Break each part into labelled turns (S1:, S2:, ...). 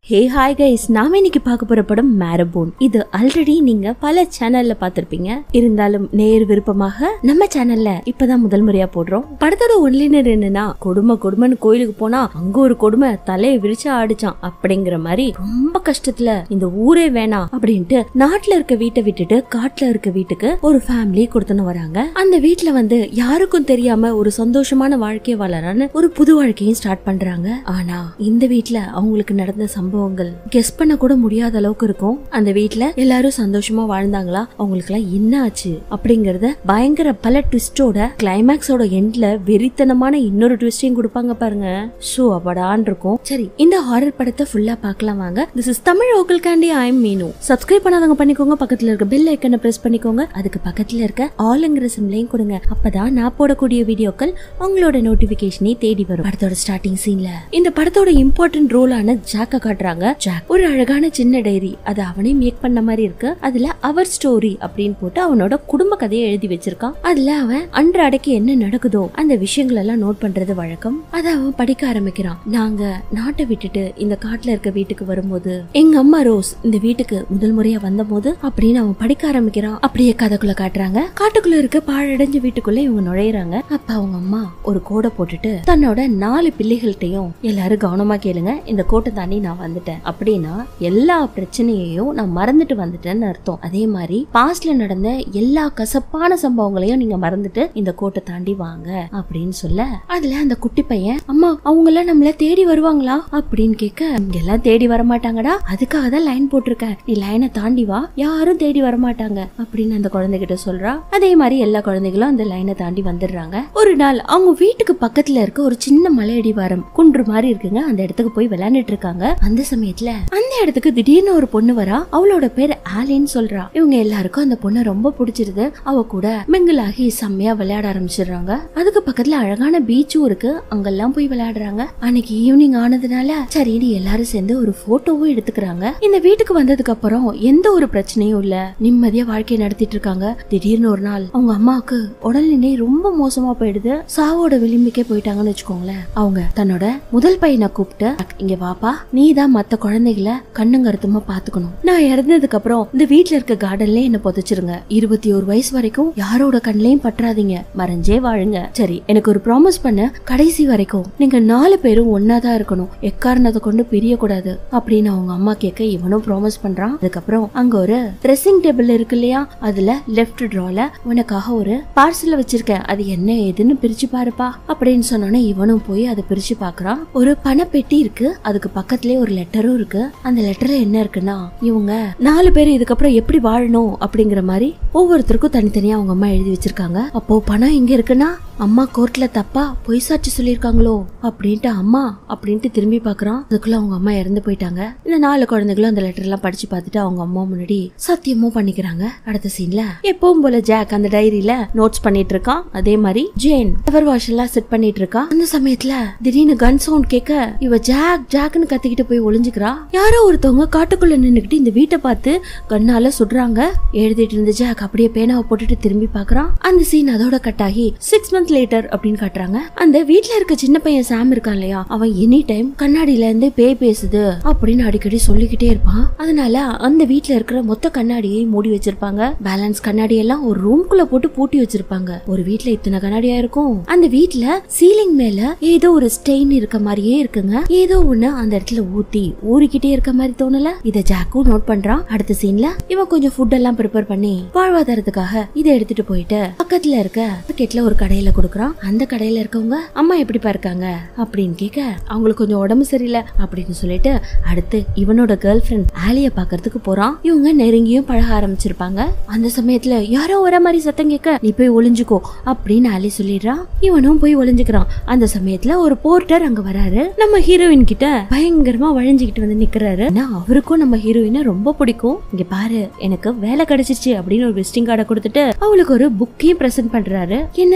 S1: Hey hi guys, நாம இன்னைக்கு பார்க்க போற படம் மேரபோன். இது ஆல்ரெடி நீங்க பல சேனல்ல பார்த்திருப்பீங்க. இருந்தாலும் நேர் விருப்பமாக நம்ம சேனல்ல இப்பதான் முதல் முறையா போடுறோம். படத்தோட ஒன்லினர் என்னன்னா கொடுமைன்னு கோயிலுக்கு போனா அங்க ஒரு கொடுமை தலையை விரிச்சு ஆடிச்சான் அப்படிங்கிற மாதிரி ரொம்ப கஷ்டத்துல இந்த ஊரே வேணாம் அப்படின்ட்டு நாட்டுல இருக்க வீட்டை விட்டுட்டு காட்டுல இருக்க வீட்டுக்கு ஒரு ஃபேமிலி கொடுத்துன்னு வராங்க. அந்த வீட்டுல வந்து யாருக்கும் தெரியாம ஒரு சந்தோஷமான வாழ்க்கையை வாழறான்னு ஒரு புது வாழ்க்கையும் ஸ்டார்ட் பண்றாங்க. ஆனா இந்த வீட்டுல அவங்களுக்கு நடந்த சம்பவங்கள் கெஸ் பண்ண கூட முடியாத அளவுக்கு இருக்கும். அந்த வீட்ல எல்லாரும் சந்தோஷமா வாழ்ந்தாங்களா, அவங்களுக்கு எல்லாம் என்ன ஆச்சு அப்படிங்கறத பயங்கர பல ட்விஸ்டோட கிளைமேக்ஸோட எண்ட்ல வெறித்தனமான இன்னொரு ட்விஸ்டையும் கொடுப்பாங்க பாருங்க. ஷோ அப்படான் இருக்கும். சரி, இந்த ஹாரர் படத்தை ஃபுல்லா பார்க்கலாம் வாங்க. This is Tamil local candy. I am Meenu. Subscribe பண்ணாதவங்க பண்ணிக்கோங்க. பக்கத்துல இருக்க பெல் ஐக்கனை பிரஸ் பண்ணிக்கோங்க. அதுக்கு பக்கத்துல இருக்க ஆல்ங்கிற சிம்லையும் கொடுங்க. அப்பதான் நான் போடக்கூடிய வீடியோக்கள் உங்களோட நோட்டிபிகேஷனை தேடி வரும். படத்தோட ஸ்டார்டிங் சீன்ல இந்த படத்தோட இம்பார்ட்டன்ட் ரோலான ஜாக்க காட்டுறாங்க. ஜாக் ஒரு அழகான சின்ன டைரி, அது அவனே மேக் பண்ண மாதிரி இருக்கு. அதுல அவர் ஸ்டோரி அப்படின்னு போட்டு அவனோட குடும்ப கதையை எழுதி வச்சிருக்கான். அதுல அவன் அன்றாடைக்கு என்ன நடக்குதோ அந்த விஷயங்கள் எல்லாம் நோட் பண்றது வழக்கம். அத அவன் படிக்க ஆரம்பிக்கிறான். நாங்க நாட்டை விட்டுட்டு இந்த காட்டுல இருக்க வீட்டுக்கு வரும்போது எங்க அம்மா ரோஸ் இந்த வீட்டுக்கு முதல் முறையா வந்த போது அப்படின்னு அவன் படிக்க ஆரம்பிக்கிறான். அப்படியே கதைக்குள்ள காட்டுறாங்க. காட்டுக்குள்ள இருக்க பாழடைஞ்ச வீட்டுக்குள்ள இவங்க நுழையறாங்க. அப்ப அவங்க அம்மா ஒரு கோடை போட்டுட்டு தன்னோட 4 பிள்ளைகள்கிட்டையும் எல்லாரும் கவனமா கேளுங்க, இந்த கோட்டை தாண்டி நான் வந்துட்டேன் அப்படின்னா எல்லா பிரச்சனையையும் நான் மறந்துட்டு வந்துட்டேன்னு அர்த்தம். அதே மாதிரி பாஸ்ட்ல நடந்த எல்லா கசப்பான சம்பவங்களையும் நீங்க மறந்துட்டு இந்த கோட்டை தாண்டி வாங்க அப்படின்னு சொல்ல, அதுல அந்த குட்டி பையன் அம்மா அவங்க எல்லாம் நம்மள தேடி வருவாங்களா அப்படின்னு கேட்க, இங்க எல்லாம் தேடி வரமாட்டாங்கடா, அதுக்காக தான் லைன் போட்டிருக்கேன், நீ லைனை தாண்டி வா, யாரும் தேடி வரமாட்டாங்க அப்படின்னு அந்த குழந்தைகிட்ட சொல்றா. அதே மாதிரி எல்லா குழந்தைகளும் அந்த லைனை தாண்டி வந்துடுறாங்க. ஒரு நாள் அவங்க வீட்டுக்கு பக்கத்துல இருக்க ஒரு சின்ன மலையடிவாரம் குன்று மாதிரி இருக்குங்க. அந்த இடத்துக்கு போய் விளையாண்டுட்டு இருக்காங்க. அந்த சமயத்துல அந்த இடத்துக்கு திடீர்னு ஒரு பொண்ணு வரா. அவளோட பேர் ஆலின்னு சொல்றா. இவங்க எல்லாருக்கும் அந்த பொண்ணு ரொம்ப பிடிச்சிருது. அவ கூட மிங்கிள் ஆகி செம்மையா விளையாட ஆரம்பிச்சிடுறாங்க. அதுக்கு பக்கத்துல அழகான பீச்சும் இருக்கு. அங்கெல்லாம் போய் விளையாடுறாங்க. அன்னைக்கு ஈவினிங் ஆனதுனால சரின்னு எல்லாரும் சேர்ந்து ஒரு போட்டோவும் எடுத்துக்கிறாங்க. இந்த வீட்டுக்கு வந்ததுக்கு அப்புறம் எந்த ஒரு பிரச்சனையும் இல்ல, நிம்மதியா வாழ்க்கையை நடத்திட்டு இருக்காங்க. திடீர்னு ஒரு நாள் அவங்க அம்மாவுக்கு உடல்நிலை ரொம்ப மோசமா போயிடுது. சாவோட விளிம்புக்கே போயிட்டாங்கன்னு வச்சுக்கோங்களேன். அவங்க தன்னோட முதல் பையனை கூப்பிட்டு, இங்க வாப்பா, நீ தான் மத்த குழந்தைகளை கண்ணுங்க அறுத்தமா பாத்துக்கணும். நான் இறந்ததுக்கு அப்புறம் இந்த வீட்டுல இருக்க கார்டன்ல என்ன புதைச்சிருங்க. 21 வயசு வரைக்கும் யாரோட கண்ணையும் பற்றாதீங்க, மறைஞ்சே வாழுங்க. சரி, எனக்கு ஒரு ப்ராமிஸ் பண்ண, கடைசி வரைக்கும் நீங்க 4 பேரும் ஒன்னாதான் இருக்கணும், எக்காரணத்தை கொண்டு பிரிய கூடாது அப்படின்னு அவங்க அம்மா கேட்க இவனும் ப்ராமிஸ் பண்றான். அதுக்கப்புறம் அங்க ஒரு ட்ரெஸ்ஸிங் டேபிள் இருக்கு இல்லையா, அதுல லெஃப்ட் ட்ரால உனக்காக ஒரு பார்சல் வச்சிருக்கேன், அது என்ன ஏதுன்னு பிரிச்சு பாருப்பா அப்படின்னு சொன்னோன்னே இவனும் போய் அதை பிரிச்சு பாக்குறான். ஒரு பணப்பெட்டி இருக்கு, அதுக்கு பக்கத்திலே ஒரு லெட்டரும் இருக்கு. அந்த லெட்டர்ல என்ன இருக்குன்னா, இவங்க 4 பேர் இதுக்கப்புறம் எப்படி வாழணும் அப்படிங்கிற மாதிரி ஒவ்வொருத்தருக்கும் தனித்தனியா அவங்க அம்மா எழுதி வச்சிருக்காங்க. அப்போ பணம் எங்க இருக்குன்னா, அம்மா கோர்ட்ல தப்பா பொய் சாட்சி சொல்லிருக்காங்களோ அப்படின்ட்டு அம்மா அப்படின்ட்டு திரும்பி பாக்குறான். அதுக்குள்ள அவங்க அம்மா இறந்து போயிட்டாங்க. இந்த 4 குழந்தைகளும் அந்த லெட்டர் எல்லாம் படிச்சு பார்த்துட்டு அவங்க அம்மா முன்னாடி சத்தியமும் பண்ணிக்கிறாங்க. அடுத்த சீன்ல எப்பவும் போல ஜாக் அந்த டைரியில நோட்ஸ் பண்ணிட்டு இருக்கான். அதே மாதிரி ஜேன் ஃப்ளவர் வாஷ் எல்லாம் செட் பண்ணிட்டு இருக்கா. அந்த சமயத்துல திடீர்னு கன் சவுண்ட் கேட்க இவ ஜாக்னு கத்திக்கிட்டு போய் ஒளிஞ்சுக்கிறா. யாரோ ஒருத்தவங்க காட்டுக்குள்ள நின்னுக்கிட்டு இந்த வீட்டை பார்த்து கண்ணால சுடுறாங்க. எழுதிட்டு இருந்த ஜாக் அப்படியே பேனாவை போட்டுட்டு திரும்பி பாக்குறான். அந்த சீன் அதோட கட் ஆகி 6 months later அப்படின்னு காட்டுறாங்க. அந்த வீட்ல இருக்க சின்ன பையன் சாம் இருக்கான் இல்லையா, அவன் எனி டைம் கண்ணாடியில இருந்து பேய் பேசுது அப்படின்னு அடிக்கடி சொல்லிக்கிட்டே இருப்பான். அதனால அந்த வீட்ல இருக்கிற மொத்த கண்ணாடியை மூடி வச்சிருப்பாங்க. பேலன்ஸ் கண்ணாடி எல்லாம் ஒரு ரூம்குள்ள போட்டு பூட்டி வச்சிருப்பாங்க. ஒரு வீட்ல இத்தனை கண்ணாடியா இருக்கும். அந்த வீட்ல சீலிங் மேல ஏதோ ஒரு ஸ்டெயின் இருக்க மாதிரியே இருக்குங்க. ஏதோ ஒண்ணு அந்த இடத்துல ஊறிக்கிட்டே இருக்க மாதிரி தோணல. இத ஜாக்கும் நோட் பண்றான். அடுத்த சீன்ல இவன் கொஞ்சம் ஃபுட் எல்லாம் ப்ரிப்பேர் பண்ணி வாழ்வாதாரத்துக்காக இதை எடுத்துட்டு போயிட்டு பக்கத்துல இருக்க மார்க்கெட்ல ஒரு கடையில கொடுக்கறான். அந்த கடையில இருக்கவங்க அம்மா எப்படிப்பா இருக்காங்க அப்படின்னு கேட்க, அவங்களுக்கு கொஞ்சம் உடம்பு சரியில்லை அப்படின்னு சொல்லிட்டு அடுத்து இவனோட கேர்ள் ஃபிரெண்ட் ஆலிய பாக்குறதுக்கு போறான். இவங்க நெருங்கியும் பழக ஆரம்பிச்சிருப்பாங்க. அந்த சமயத்துல யாரோ வர மாதிரி சத்தம் கேட்க, நீ போய் ஒளிஞ்சுக்கோ அப்படின்னு ஆலி சொல்லிடுறான். இவனும் போய் ஒளிஞ்சுக்கிறான். அந்த சமயத்துல ஒரு போர்ட்டர் அங்க வராரு. நம்ம ஹீரோயின் கிட்ட பயங்கரமா வழிஞ்சுக்கிட்டு வந்து நிக்கிறாரு. அவருக்கும் நம்ம ஹீரோயினை ரொம்ப பிடிக்கும். இங்க பாரு, எனக்கு வேலை கிடைச்சிருச்சு அப்படின்னு ஒரு விசிட்டிங் கார்டை கொடுத்துட்டு அவளுக்கு ஒரு புக்கையும் பிரசன்ட் பண்றாரு. என்னது இது,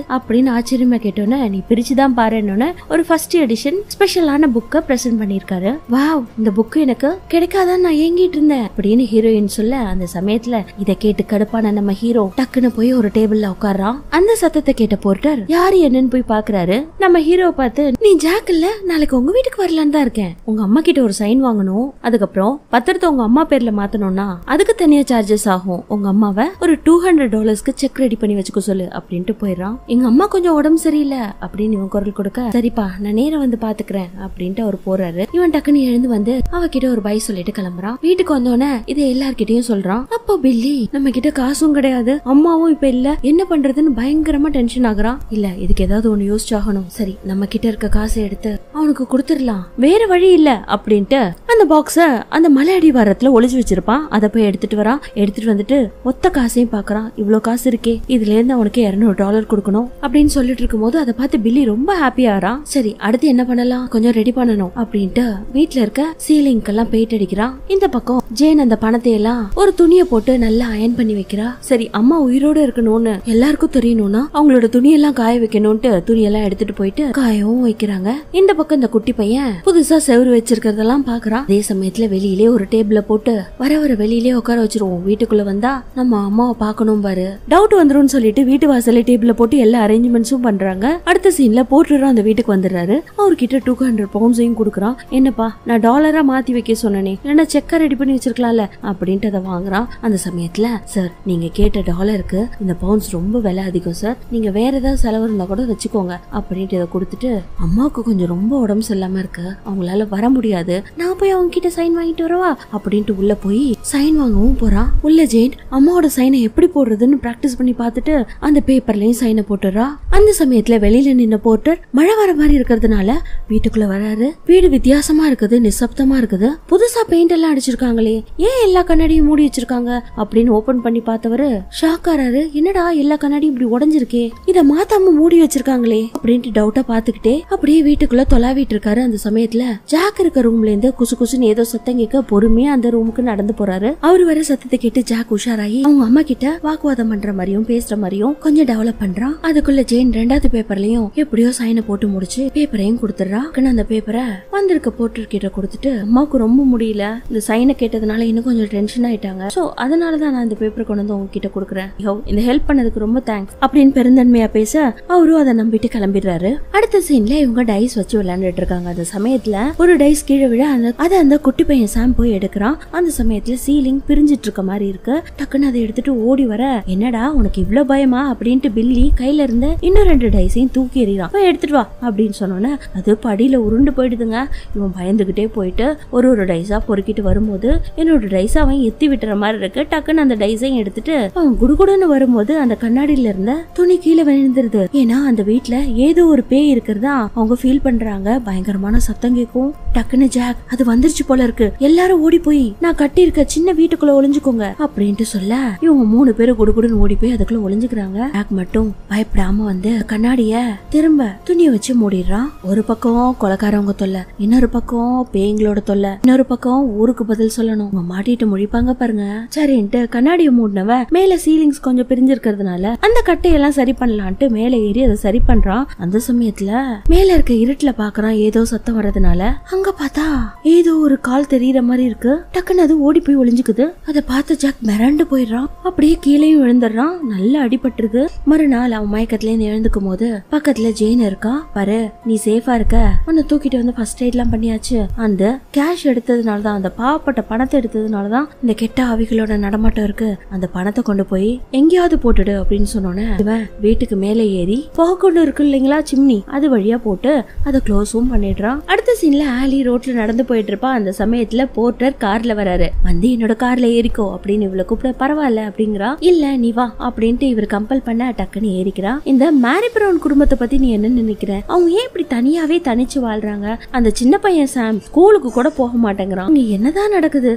S1: அப்படின்னு ஆச்சரியமா கேட்டோன்னே நீ பிரிச்சுதான் பாருன்னு ஒரு ஃபர்ஸ்ட் எடிஷன் ஸ்பெஷலான புக்க பிரசன்ட் பண்ணிருக்காரு. வாவ், இந்த புக்கு எனக்கு கிடைக்காதான் நான் ஏங்கிட்டு இருந்தேன் அப்படின்னு ஹீரோயின் சொல்ல, அந்த சமயத்துல இத கேட்டு கடுப்பான நம்ம ஹீரோ டக்குன்னு போய் ஒரு டேபிள்ல உட்கார்றான். அந்த சத்தத்தை கேட்ட போர்ட்டர் யாரு என்னன்னு போய் பாக்குறாரு. நம்ம ஹீரோ பார்த்து, நீ ஜாக் இல்ல, நாளைக்கு உங்க வீட்டுக்கு வரலான்னு தான் இருக்கேன். உங்க அம்மா கிட்ட ஒரு சைன் வாங்கணும், அதுக்கப்புறம் பத்திரத்தை உங்க அம்மா பேர்ல மாத்தணும்னா அதுக்கு தனியா சார்ஜஸ் ஆகும். உங்க அம்மாவை ஒரு $200 செக் ரெடி பண்ணி வச்சுக்க சொல்லு அப்படின்ட்டு போயிடறான். எங்க அம்மா கொஞ்சம் உடம்பு சரியில்லை அப்படின்னு இவன் குரல் கொடுக்க, சரிப்பா நான் நேரம் வந்து பாத்துக்கிறேன் அப்படின்ட்டு அவர் போறாரு. இவன் டக்குன்னு எழுந்து வந்து அவகிட்ட ஒரு பை சொல்லிட்டு கிளம்புறான். வீட்டுக்கு வந்தோடனே இதை எல்லார்கிட்டயும் சொல்றான். அப்போ பில்லி, நம்ம கிட்ட காசும் கிடையாது, அம்மாவும் இப்ப இல்ல, என்ன பண்றதுன்னு பயங்கரமா டென்ஷன் ஆகுறான். இல்ல இதுக்கு ஏதாவது ஒண்ணு யோசிச்சாகணும். சரி நம்ம கிட்ட இருக்க காசை எடுத்து அவனுக்கு கொடுத்துடலாம், வேற வழி இல்ல அப்படின்ட்டு அந்த பாக்ஸ அந்த மலை அடிவாரத்துல ஒளிச்சு வச்சிருப்பான். அதை போய் எடுத்துட்டு வரான். எடுத்துட்டு வந்துட்டு மொத்த காசையும் பாக்குறான். இவ்வளவு காசு இருக்கே, இதுல இருந்து அவனுக்கு $200 கொடுக்கணும் அப்படின்னு சொல்லிட்டு இருக்கும் போது அதை பார்த்து பில்லி ரொம்ப ஹாப்பியா ஆறான். சரி அடுத்து என்ன பண்ணலாம், கொஞ்சம் ரெடி பண்ணணும் அப்படின்ட்டு வீட்டுல இருக்க சீலிங்க்கு எல்லாம் பெயிண்ட் அடிக்கிறான். இந்த பக்கம் ஜேன் அந்த பணத்தை எல்லாம் ஒரு துணியை போட்டு நல்லா அயன் பண்ணி வைக்கிறா. சரி அம்மா உயிரோட இருக்கணும்னு எல்லாருக்கும் தெரியணும்னா அவங்களோட துணியெல்லாம் காய வைக்கணும்ட்டு துணியெல்லாம் எடுத்துட்டு போயிட்டு காயவும் வைக்கிறாங்க. இந்த பக்கம் இந்த குட்டி பையன் புதுசா செவுரு வச்சிருக்கிறதெல்லாம் பாக்குறான். அதே சமயத்துல வெளியிலே ஒரு டேபிள போட்டு வர வெளியிலே உட்கார வச்சிருவோம். வீட்டுக்குள்ள வந்தா நம்ம அம்மாவை பாக்கணும் பாரு, டவுட் வந்துரும் சொல்லிட்டு வீட்டு வாசல்ல டேபிள போட்டு எல்லா அரேஞ்ச்மெண்ட்ஸும் பண்றாங்க. அடுத்த சீன்ல போட்டுறோம் அந்த வீட்டுக்கு வந்துடுறாரு. அவர்கிட்ட $200 கொடுக்குறான். என்னப்பா நான் டாலரா மாத்தி வைக்க சொன்னனே, இல்லைன்னா செக்கா ரெடி பண்ணி வச்சிருக்கலாம்ல அப்படின்ட்டு அதை வாங்குறான். அந்த சமயத்துல, சார் நீங்க கேட்ட டாலருக்கு இந்த பவுண்ட்ஸ் ரொம்ப விலை அதிகம் சார், நீங்க வேற ஏதாவது செலவு இருந்தா கூட வச்சுக்கோங்க அப்படின்ட்டு இதை கொடுத்துட்டு, அம்மாவுக்கு கொஞ்சம் ரொம்ப உடம்பு சரியில்லாம இருக்கு, அவங்களால வர முடியாது, நான் போய் அவங்க கிட்ட சைன் வாங்கிட்டு வரவா அப்படின்ட்டு உள்ள போய் சைன் வாங்கவும் போறான். உள்ள ஜெயின் அம்மாவோட சைனை எப்படி போடுறதுன்னு பிராக்டிஸ் பண்ணி பார்த்துட்டு அந்த பேப்பர்லயும் சைனை போட்டுறா. அந்த சமயத்துல வெளியில நின்ன போர்ட்டர் மழை வர மாதிரி இருக்கிறதுனால வீட்டுக்குள்ள வராரு. வீடு வித்தியாசமா இருக்குது, நிசப்தமா இருக்குது, புதுசா பெயிண்ட் எல்லாம் அடிச்சிருக்காங்களே, ஏன் எல்லா கண்ணாடியும் மூடி வச்சிருக்காங்க அப்படின்னு ஓபன் பண்ணி பார்த்தவரு ஷாக் ஆறாரு. என்னடா எல்லா கண்ணாடியும் இப்படி உடைஞ்சிருக்கே, இத மாத்தாம மூடி வச்சிருக்காங்களே அப்படின்ட்டு டவுட்டா பாத்துக்கிட்டே அப்படியே வீட்டுக்குள்ள தொலாவிட்டு இருக்காரு. அந்த சமயத்துல ஜாக் இருக்க ரூம்ல இருந்து குசு குசுன்னு ஏதோ சத்தம் கேட்க பொறுமையா அந்த ரூமுக்கு நடந்து போறாரு. அவரு வர சத்தத்தை கேட்டு ஜாக் உஷாராயி அவங்க அம்மா கிட்ட வாக்குவாதம் பண்ற மாதிரியும் பேசுற மாதிரியும் கொஞ்சம் டெவலப் பண்றான். அதுக்குள்ள ஜெயின் ரெண்டாவது பேப்பர்லயும் எப்படியோ சைனை போட்டு முடிச்சு பேப்பரையும் கொடுத்துடுறா. அந்த பேப்பரை வந்திருக்க போர்ட்டர் கிட்ட கொடுத்துட்டு, அம்மாவுக்கு ரொம்ப முடியல, இந்த சைனை கேட்டதுனால இன்னும் கொஞ்சம் டென்ஷன் ஆயிட்டாங்க, சோ அதனாலதான் நான் இந்த பேப்பரை கொண்டு வந்து உங்ககிட்ட கொடுக்குறேன், இந்த ஹெல்ப் பண்ணதுக்கு ரொம்ப தேங்க்ஸ் அப்படின்னு பெருந்தன்மையா பேச அவரும் அதை நம்பிட்டு கிளம்பிடுறாரு. அடுத்த சீன்ல இவங்க டைஸ் வச்சு விளையாண்டுட்டு இருக்காங்க. அந்த சமயத்துல ஒரு டைஸ் கீழே விழ அந்த குட்டி பையன் சாம் போய் எடுக்கிறான். அந்த சமயத்துல சீலிங் பிரிஞ்சிட்டு இருக்க மாதிரி இருக்கு. டக்குன்னு அதை எடுத்துட்டு ஓடி வர, என்னடா உனக்கு இவ்வளவு பயமா அப்படின்ட்டு பில்லி கையில இருந்த இன்னும் 2 டைஸையும் தூக்கி எறிறான். போய் எடுத்துட்டு வா அப்படின்னு சொன்னோன்னே அது படியில உருண்டு போயிடுதுங்க. இவன் பயந்துகிட்டே போயிட்டு ஒரு டைஸா பொறுக்கிட்டு வரும்போது என்னோட டைஸ் அவன் எத்தி விட்டுற மாதிரி இருக்கு. டக்குன்னு அந்த டைஸையும் எடுத்துட்டு அவன் குடுகுடுன்னு வரும்போது அந்த கண்ணாடியில இருந்த துணி கீழே விழுந்துருது. ஏன்னா அந்த வீட்டுல ஏதோ ஒரு பேய் இருக்கிறதா அவங்க ஃபீல் பண்றாங்க. பயங்கரமான சத்தம் கேட்கும். டக்குன்னு ஜாக், அது வந்துருச்சு போல இருக்கு, எல்லாரும் ஓடி போய் நான் கட்டி இருக்க சின்ன வீட்டுக்குள்ள ஒளிஞ்சுக்கோங்க அப்படின்ட்டு சொல்ல இவங்க 3 பேரும் குடுகுடுன்னு ஓடி போய் அதுக்குள்ள ஒளிஞ்சுக்கிறாங்க. ஜாக் மட்டும் பயப்படாம வந்து கண்ணாடிய திரும்ப துணியை வச்சு மூடிடுறான். ஒரு பக்கம் கொலைக்காரவங்க தொல்லை, இன்னொரு பக்கம் பேய்களோட தொல்லை, இன்னொரு பக்கம் ஊருக்கு பதில் சொல்லணும். மாட்டிட்டு முழிப்பாங்க பாருங்க. சரின்ட்டு கண்ணாடியை மூடினவ மேல சீலிங்ஸ் கொஞ்சம் பிரிஞ்சிருக்கிறதுனால அந்த கட்டையெல்லாம் சரி பண்ணலான்ட்டு மேல ஏறி அதை சரி பண்றான். அந்த சமயத்துல மேல இருக்க இருட்டுல பாக்குறான் ஏதோ சத்தம் வர்றதுனால. அங்க பார்த்தா ஏதோ ஒரு கால் தெரியற மாதிரி இருக்கு. டக்குன்னு அது ஓடி போய் ஒளிஞ்சுக்குது. அதை பார்த்து ஜாக் மிரண்டு போயிடுறான். அப்படியே கீழேயும் விழுந்துடுறான். நல்லா அடிபட்டுருது. மறுநாள் அவன் மயக்கத்துல இருந்து எழுந்துக்கும் போது பக்கத்துல ஜெயின் இருக்கா. பாரு நீ சேஃபா இருக்க, உன்னை தூக்கிட்டு வந்து ஃபர்ஸ்ட் எய்ட் எல்லாம் பண்ணியாச்சு, அந்த கேஷ் எடுத்ததுனாலதான், அந்த பாவப்பட்ட பணத்தை எடுத்ததுனாலதான் இந்த கெட்ட ஆவிகளோட நடமாட்டம் இருக்கு, அந்த பணத்தை கொண்டு போய் எங்கேயாவது போட்டுடு அப்படின்னு சொன்னோன்னே இவன் வீட்டுக்கு மேலே ஏறி போக கொண்டு இருக்கு இல்லைங்களா சிம்னி, அது வழியா போட்டு அதை க்ளோஸும் பண்ணிடுறான். அடுத்த சீன்ல ஆலி ரோட்ல நடந்து போயிட்டு இருப்பா. அந்த சமயத்துல போர்ட்டர் கார்ல வராரு. வந்து என்னோட கார்ல ஏறிக்கோ அப்படின்னு இவளை கூப்பிட, பரவாயில்ல அப்படிங்கிறா. இல்ல நீ வா அப்படின்ட்டு இவர் கம்பல் பண்ண டக்குன்னு ஏறிக்கிறா. இந்த மேரி பிரவுன் குடும்பத்தை பத்தி நீ என்ன நினைக்கிற? அவங்க ஏன் இப்படி தனியாவே தனிச்சு வாழ்றாங்க? அந்த சின்ன பையன் சாம் ஸ்கூலுக்கு கூட போக மாட்டேங்கிறான். இங்க என்னதான் நடக்குது?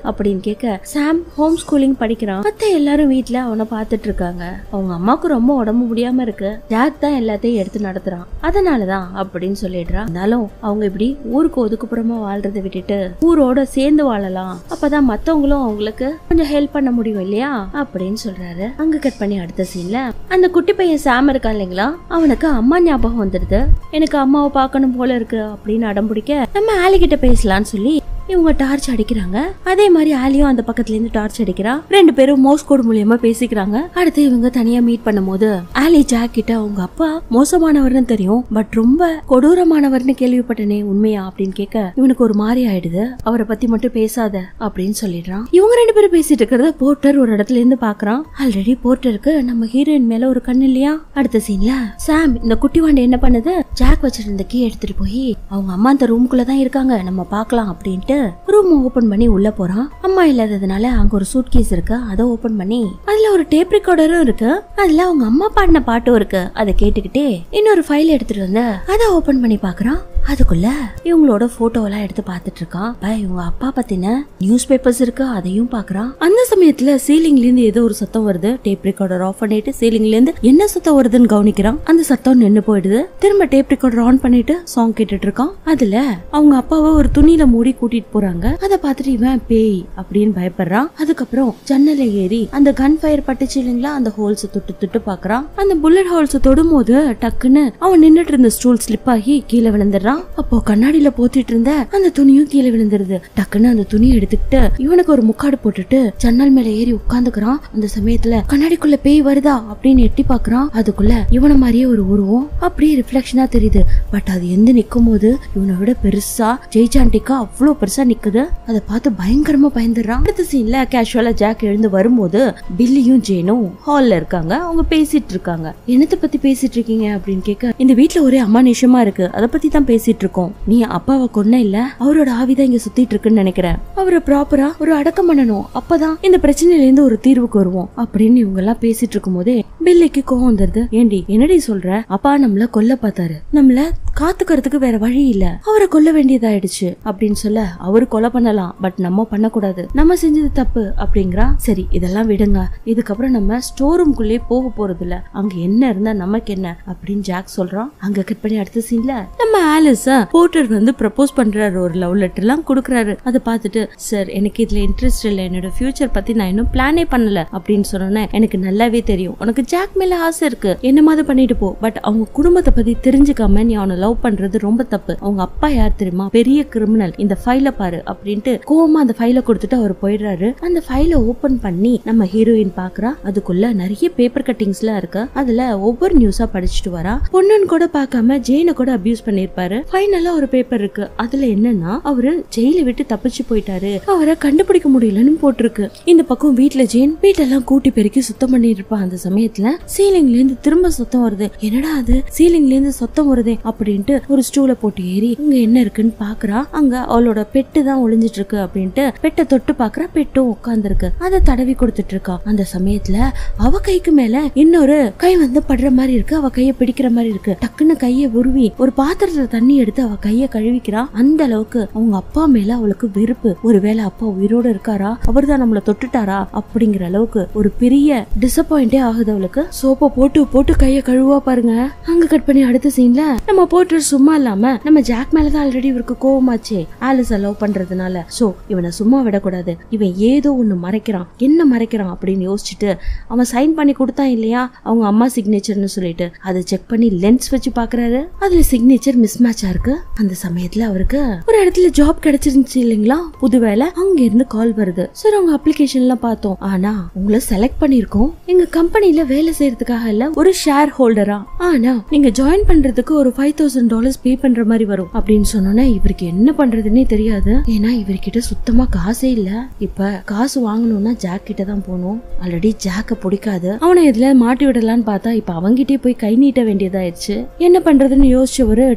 S1: அப்படின்னு கேட்க, சாம் ஹோம் ஸ்கூலிங் படிக்கிறான். மத்த எல்லாரும் வீட்டுல அவனை பாத்துட்டு இருக்காங்க. அவங்க அம்மாக்கு ரொம்ப உடம்பு முடியாம இருக்கு. ஜாக் தான் எல்லாத்தையும் எடுத்து நடத்துறான், அதனாலதான் அப்படின்னு சொல்லிடுறான். இருந்தாலும் அவங்க இப்படி ஊருக்கு ஒதுக்குப்புறமா வாழ்றதை விட்டுட்டு ஊரோட சேர்ந்து வாழலாம், அப்பதான் மத்தவங்களும் அவங்களுக்கு கொஞ்சம் ஹெல்ப் பண்ண முடியும் இல்லையா அப்படின்னு சொல்றாரு. அங்க கட் பண்ணி அடுத்த சீன்ல அந்த குட்டி பையன் சாம் இருக்கான் இல்லைங்களா, அவனுக்கு அம்மா ஞாபகம் வந்துடுது. எனக்கு அம்மாவை பார்க்கணும் போல இருக்கு அப்படின்னு அடம் பிடிக்க, நம்ம ஆலி கிட்ட பேசலான்னு சொல்லி இவங்க டார்ச் அடிக்கிறாங்க. அதே மாதிரி ஆலியும் அந்த பக்கத்துல இருந்து டார்ச் அடிக்கிறா. ரெண்டு பேரும் மோஸ் கோட் மூலியமா பேசிக்கிறாங்க. அடுத்து இவங்க தனியா மீட் பண்ணும் போது ஆலி ஜாக் கிட்ட அவங்க அப்பா மோசமானவர்னு தெரியும், பட் ரொம்ப கொடூரமானவர்னு கேள்விப்பட்டனே, உண்மையா அப்படின்னு கேட்க இவனுக்கு ஒரு மாதிரி ஆயிடுது. அவரை பத்தி மட்டும் பேசாத அப்படின்னு சொல்லிடுறான். இவங்க ரெண்டு பேரும் பேசிட்டு இருக்கிறத போர்ட்டர் ஒரு இடத்துல இருந்து பாக்குறான். ஆல்ரெடி போர்ட்டருக்கு நம்ம ஹீரோயின் மேல ஒரு கண்ணு இல்லையா. அடுத்த சீன்ல சாம் இந்த குட்டி வாண்டை என்ன பண்ணுது, ஜாக் வச்சிருந்த கீ எடுத்துட்டு போய் அவங்க அம்மா அந்த ரூம்குள்ளதான் இருக்காங்க, நம்ம பாக்கலாம் அப்படின்ட்டு ரூம் ஓபன் பண்ணி உள்ள போறான். அம்மா இல்லாததுனால அங்க ஒரு சூட் கேஸ் இருக்கு, அதை ஓபன் பண்ணி அதுல ஒரு டேப் ரெக்கார்டரும் இருக்கு. அதுல அவங்க அம்மா பாடின பாட்டும் இருக்கு. அதை கேட்டுக்கிட்டே இன்னொரு ஃபைல் எடுத்துட்டு வந்து அதை ஓபன் பண்ணி பாக்குறான். அதுக்குள்ள இவங்களோட போட்டோ எல்லாம் எடுத்து பாத்துட்டு இருக்கான். இவங்க அப்பா பத்தின நியூஸ் பேப்பர்ஸ் இருக்கு, அதையும் பாக்குறான். அந்த சமயத்துல சீலிங்ல இருந்து ஏதோ ஒரு சத்தம் வருது. டேப் ரெக்கார்டர் ஆஃப் பண்ணிட்டு சீலிங்ல இருந்து என்ன சத்தம் வருதுன்னு கவனிக்கிறான். அந்த சத்தம் நின்னு போயிடுது. திரும்ப டேப் ரெக்கார்டர் ஆன் பண்ணிட்டு சாங் கேட்டுட்டு இருக்கான். அதுல அவங்க அப்பாவை ஒரு துணியில மூடி கூட்டிட்டு போறாங்க. அதை பார்த்துட்டு இவன் பேய் அப்படின்னு பயப்படுறான். அதுக்கப்புறம் ஜன்னல ஏறி அந்த கன் ஃபயர் பட்டுச்சு இல்லைங்களா, அந்த ஹோல்ஸ் தொட்டு தொட்டு பாக்குறான். அந்த புல்லட் ஹோல்ஸ் தொடும் போது டக்குன்னு அவன் நின்னுட்டு இருந்த ஸ்டூல் ஸ்லிப் ஆகி கீழே விழுந்துடுறான். அப்போ கண்ணாடியில போத்திட்டு இருந்த அந்த துணியும் கீழே விழுந்துருது. டக்குன்னு அந்த துணியை எடுத்துக்கிட்டு இவனுக்கு ஒரு முக்காடு போட்டுட்டு ஜன்னல் மேல ஏறி உட்காந்துக்கிறான். அந்த சமயத்துல கண்ணாடிக்குள்ள பேய் வருதா அப்படின்னு எட்டி பாக்குறான். அதுக்குள்ள இவன மாதிரியே ஒரு உருவம் அப்படியே ரிஃப்ளெக்ஷனா தெரியுது. பட் அது எந்த நிக்கும் போது இவனை விட பெருசா ஜெய்சாண்டிக்கா அவ்வளவு பெருசா நிக்குது. அதை பார்த்து பயங்கரமா பயந்துடுறான். அடுத்த சீன்ல கேஷுவலா ஜாக் எழுந்து வரும்போது பில்லியும் ஜேனும் ஹால்ல இருக்காங்க. அவங்க பேசிட்டு இருக்காங்க. என்னத்தை பத்தி பேசிட்டு இருக்கீங்க அப்படின்னு கேட்க, இந்த வீட்டுல ஒரே அமானுஷமா இருக்கு, அதை பத்தி தான் பேசிட்டு இருக்கோம். நீ அப்பாவை கொன்ன இல்ல, அவரோட ஆவிதான் இங்க சுத்திட்டு இருக்குன்னு நினைக்கிறேன். அவரை ப்ராப்பரா ஒரு அடக்கம் பண்ணணும், அப்பதான் இந்த பிரச்சனையில இருந்து ஒரு தீர்வுக்கு வருவோம் அப்படின்னு இவங்க எல்லாம் பேசிட்டு இருக்கும் போதே பில்லிக்கு கோவம் வந்துருது. ஏண்டி என்னடி சொல்ற, அப்பா நம்மள கொல்ல பார்த்தாரு, நம்மள காத்துக்கிறதுக்கு வேற வழி இல்ல, அவரை கொல்ல வேண்டியதாயிடுச்சு அப்படின்னு சொல்ல, அவரு கொலை பண்ணலாம் பட் நம்ம பண்ணக்கூடாது, நம்ம செஞ்சது தப்பு அப்படிங்கிறா. சரி இதெல்லாம் விடுங்க, இதுக்கப்புறம் நம்ம ஸ்டோர் ரூம்குள்ளே போக போறது இல்ல, அங்க என்ன இருந்தா நமக்கு என்ன அப்படின்னு ஜாக் சொல்றான். அங்க கட் பண்ணி அடுத்த சீன்ல நம்ம ஆலிஸ் போர்ட்டர் வந்து ப்ரப்போஸ் பண்றாரு, ஒரு லவ் லெட்டர் எல்லாம் கொடுக்கறாரு. அதை பார்த்துட்டு சார் எனக்கு இதுல இன்ட்ரெஸ்ட் இல்ல, என்னோட ஃபியூச்சர் பத்தி நான் இன்னும் பிளானே பண்ணல அப்படின்னு சொன்னேன். எனக்கு நல்லாவே தெரியும் உனக்கு ஜாக் மேல ஆசை இருக்கு, என்ன மாதிரி பண்ணிட்டு போ, பட் அவங்க குடும்பத்தை பத்தி தெரிஞ்சுக்காம நீ அவனை லவ் பண்றது ரொம்ப தப்பு. அவங்க அப்பா யார் தெரியுமா, பெரிய கிரிமினல், இந்த ஃபைல பாரு அப்படின்ட்டு கோவமா அந்த ஃபைல கொடுத்துட்டு அவர் போயிடுறாரு. அந்த ஃபைல ஓபன் பண்ணி நம்ம ஹீரோயின் பாக்குறா. அதுக்குள்ள நிறைய பேப்பர் கட்டிங்ஸ் எல்லாம் இருக்கு. அதுல ஒவ்வொரு நியூஸா படிச்சுட்டு வரா. பொண்ணுன்னு கூட பார்க்காம ஜெயினை கூட அபியூஸ் பண்ணிருப்பாரு. ஃபைனலா ஒரு பேப்பர் இருக்கு. அதுல என்னன்னா அவரு ஜெயில விட்டு தப்பிச்சு போயிட்டாரு, அவரை கண்டுபிடிக்க முடியலன்னு போட்டிருக்கு. இந்த பக்கம் வீட்டுல ஜெயின் வீட்டெல்லாம் கூட்டி பெருக்கி சுத்தம் பண்ணிட்டு இருப்பான். அந்த சமயத்துல சீலிங்ல இருந்து திரும்ப சத்தம் வருது. என்னடா அது, சீலிங்ல இருந்து சத்தம் வருதே அப்படின்ட்டு ஒரு ஸ்டூல போட்டு ஏறி இங்க என்ன இருக்குன்னு பாக்குறா. அங்க அவளோட பெட்டு தான் ஒளிஞ்சிட்டு இருக்கு அப்படின்ட்டு பெட்டை தொட்டு பாக்குறா. பெட்டும் உட்கார்ந்து இருக்கு. அதை தடவி கொடுத்துட்டு இருக்கா. அந்த சமயத்துல அவ கைக்கு மேல இன்னொரு கை வந்து படுற மாதிரி இருக்கு. அவ கைய பிடிக்கிற மாதிரி இருக்கு. டக்குன்னு கைய உருவி ஒரு பாத்திரத்துல தண்ணி எடுத்து அவ கைய கழுவிக்கிறா. அந்த அளவுக்கு அவங்க அப்பா மேல அவளுக்கு வெறுப்பு. ஒருவேளை அப்பா உயிரோட இருக்காரா, அவர் தான் நம்மள தொட்டுட்டாரா அப்படிங்கிற அளவுக்கு ஒரு பெரிய டிசப்பாயிண்டே ஆகுது அவளுக்கு. சோப்பை போட்டு போட்டு கைய கழுவா பாருங்க. அங்க கட் பண்ணி அடுத்த சீன்ல நம்ம போர்ட்டர் சும்மா இல்லாம நம்ம ஜாக் மேலதான் ஆல்ரெடி இவருக்கு கோவமாச்சே ஆலிஸ் லவ் பண்றதுனால. சோ இவனை சும்மா விடக்கூடாது, இவன் ஏதோ ஒண்ணு மறைக்கிறான், என்ன மறைக்கிறான் அப்படின்னு யோசிச்சுட்டு அவன் சைன் பண்ணி கொடுத்தான் இல்லையா அவங்க அம்மா சிக்னேச்சர்னு சொல்லிட்டு அதை செக் பண்ணி லென்ஸ் வச்சு பாக்குறாரு. அதுல சிக்னேச்சர் மிஸ் மேட்சா இருக்கு. அந்த சமயத்துல அவருக்கு ஒரு இடத்துல ஜாப் கிடைச்சிருந்துச்சு இல்லைங்களா, புது வேலை. அங்க இருந்து கால் வருது. சார் உங்க அப்ளிகேஷன் எல்லாம் பார்த்தோம், ஆனா உங்களை செலக்ட் பண்ணிருக்கோம் எங்க கம்பெனில வேலை செய்யறதுக்காக இல்ல, ஒரு ஷேர் ஹோல்டரா, ஆனா நீங்க ஜாயின் பண்றதுக்கு ஒரு $5,000 பே பண்ற மாதிரி வரும் அப்படின்னு சொன்னோன்னே இவருக்கு என்ன பண்றதுன்னே தெரியாது. ஏன்னா இவர்கிட்ட சுத்தமா காசே இல்ல. இப்ப காசு வாங்கணும்னா ஜாக் கிட்ட தான் போகணும். ஆல்ரெடி ஜாக்க பிடிக்காது. அவனை இதுல மாட்டி விடலான்னு பார்த்தா இப்ப அவங்கிட்டே போய் கை நீட்ட வேண்டியதாயிருச்சு. என்ன பண்றதுன்னு யோசிச்சவரு டென்ஷன்